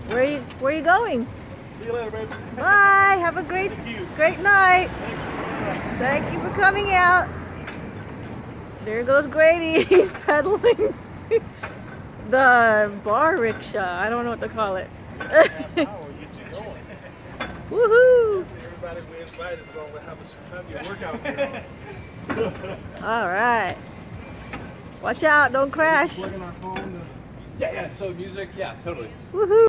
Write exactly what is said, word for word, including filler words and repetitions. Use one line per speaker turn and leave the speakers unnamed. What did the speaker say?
Where are you, where are you going?
See you later, baby.
Bye. Have a great, great night. Thank you for coming out. There goes Grady. He's pedaling the bar rickshaw. I don't know what to call it. Woohoo!
Everybody we invite is going to have a have workout here.
All right. Watch out! Don't crash.
Plugging our phone. Yeah, yeah. So music, yeah, totally.
Woohoo!